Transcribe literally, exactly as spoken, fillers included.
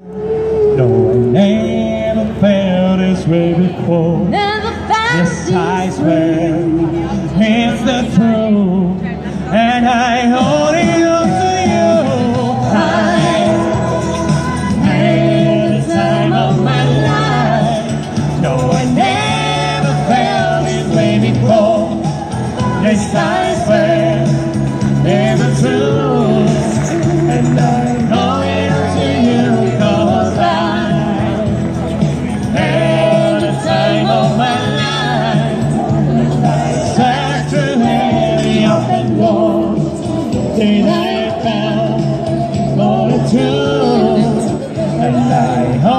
No, I never felt this way before. Never felt yes, this I swear it's the truth, and I hold it up to you. I had the time of my life. No, I never felt this way before. Yes, I swear it's the truth, and I hold it up to you, 'cause I had the time of my life. I sat through every open door till I found all the truth, and I